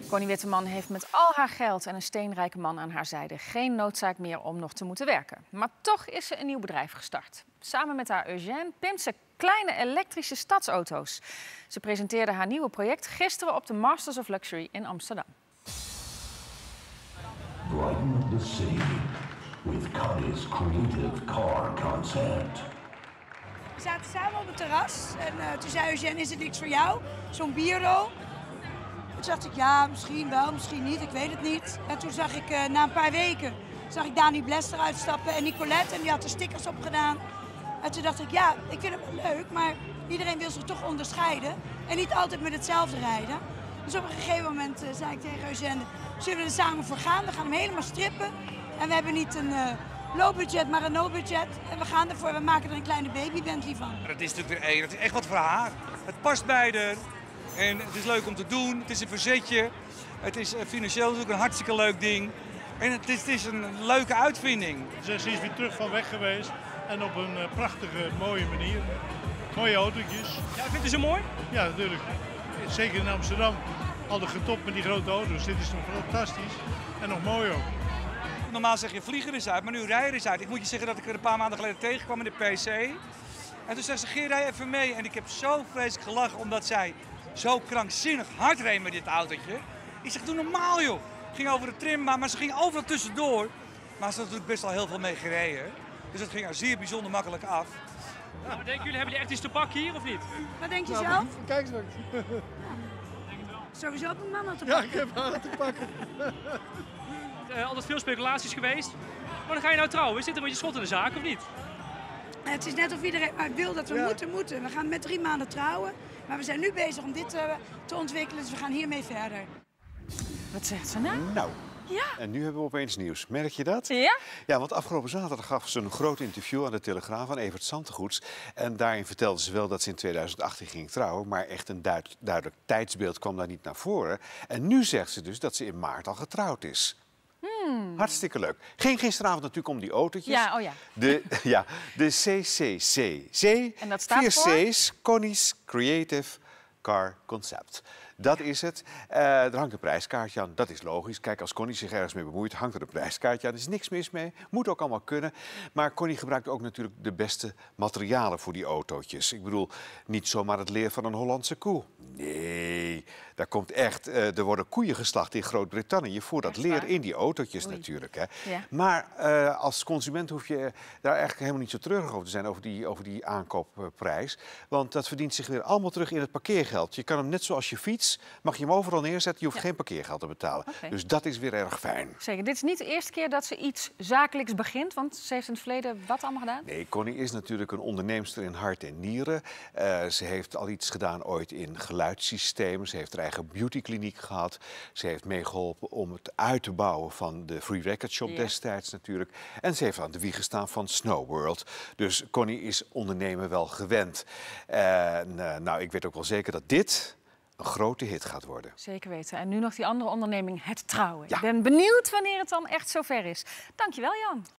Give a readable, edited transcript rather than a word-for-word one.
Connie Witteman heeft met al haar geld en een steenrijke man aan haar zijde geen noodzaak meer om nog te moeten werken. Maar toch is ze een nieuw bedrijf gestart. Samen met haar Eugène pimpt ze kleine elektrische stadsauto's. Ze presenteerde haar nieuwe project gisteren op de Masters of Luxury in Amsterdam. Brighten up the city with Connie's creative car concept. We zaten samen op het terras en toen zei Eugène, is het niks voor jou? Zo'n bierrol. Toen dacht ik, ja, misschien wel, misschien niet, ik weet het niet. En toen zag ik na een paar weken, Dani Bless eruit stappen en Nicolette en die had er stickers op gedaan. En toen dacht ik, ja, ik vind het wel leuk, maar iedereen wil zich toch onderscheiden en niet altijd met hetzelfde rijden. Dus op een gegeven moment zei ik tegen Eugène, zullen we er samen voor gaan? We gaan hem helemaal strippen en we hebben niet een low budget, maar een no budget. En we gaan ervoor, we maken er een kleine baby Bentley van. Dat is natuurlijk weer één, dat is echt wat voor haar. Het past bij haar en het is leuk om te doen. Het is een verzetje. Het is financieel natuurlijk een hartstikke leuk ding. En het is een leuke uitvinding. Ze is weer terug van weg geweest en op een prachtige, mooie manier. Mooie autootjes. Ja, vindt u ze mooi? Ja, natuurlijk. Zeker in Amsterdam. Altijd getopt met die grote auto's. Dit is nog fantastisch en nog mooi ook. Normaal zeg je vliegen is uit, maar nu rijden is uit. Ik moet je zeggen dat ik er een paar maanden geleden tegenkwam in de PC. En toen zei ze, Geer, rij even mee. En ik heb zo vreselijk gelachen omdat zij zo krankzinnig hard reed met dit autootje. Ik zeg, doe normaal joh. Ging over de trimbaan, maar ze ging overal tussendoor. Maar ze had natuurlijk best al heel veel mee gereden. Dus dat ging er zeer bijzonder makkelijk af. Ja. Maar denken jullie, hebben jullie echt iets te pakken hier of niet? Wat denk je zelf? Kijk eens. Sowieso op een man te Ja, pakken. ik heb haar te pakken. Altijd veel speculaties geweest. Maar dan ga je nou trouwen. Is dit een beetje schot in de zaak of niet? Het is net of iedereen maar wil dat we moeten. We gaan met 3 maanden trouwen. Maar we zijn nu bezig om dit te ontwikkelen, dus we gaan hiermee verder. Wat zegt ze nou? Nou, Ja. en nu hebben we opeens nieuws. Merk je dat? Ja? Ja, want afgelopen zaterdag gaf ze een groot interview aan de Telegraaf aan Evert Santegoeds. En daarin vertelde ze wel dat ze in 2018 ging trouwen, maar echt een duidelijk tijdsbeeld kwam daar niet naar voren. En nu zegt ze dus dat ze in maart al getrouwd is. Hartstikke leuk. Ging gisteravond natuurlijk om die autootjes. Ja, oh ja. De CCC. En dat staat 4 voor? C's, Connie's Creative Car Concept. Dat is het. Er hangt een prijskaartje aan. Dat is logisch. Kijk, als Connie zich ergens mee bemoeit, hangt er een prijskaartje aan. Er is niks mis mee. Moet ook allemaal kunnen. Maar Connie gebruikt ook natuurlijk de beste materialen voor die autootjes. Ik bedoel, niet zomaar het leer van een Hollandse koe. Nee, daar komt echt... er worden koeien geslacht in Groot-Brittannië voor dat Echt leer waar? in die autootjes Oei. natuurlijk. Hè. Ja. Maar als consument hoef je daar eigenlijk helemaal niet zo treurig over te zijn over die aankoopprijs. Want dat verdient zich weer allemaal terug in het parkeergeld. Je kan hem net zoals je fiets, mag je hem overal neerzetten. Je hoeft geen parkeergeld te betalen. Oké. Dus dat is weer erg fijn. Zeker. Dit is niet de eerste keer dat ze iets zakelijks begint, want ze heeft in het verleden wat allemaal gedaan? Nee, Connie is natuurlijk een onderneemster in hart en nieren. Ze heeft al iets gedaan ooit in geluidssystemen. Ze heeft haar eigen beautykliniek gehad. Ze heeft meegeholpen om het uit te bouwen van de Free Record Shop destijds natuurlijk. En ze heeft aan de wieg gestaan van Snow World. Dus Connie is ondernemen wel gewend. Nou, ik weet ook wel zeker dat dit een grote hit gaat worden. Zeker weten. En nu nog die andere onderneming, het trouwen. Ja. Ik ben benieuwd wanneer het dan echt zover is. Dankjewel, Jan.